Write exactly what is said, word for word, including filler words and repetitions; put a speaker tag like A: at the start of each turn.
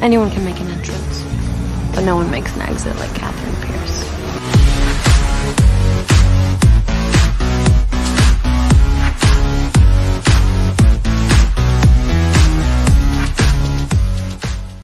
A: Anyone can make an entrance, but no one makes an exit like Catherine.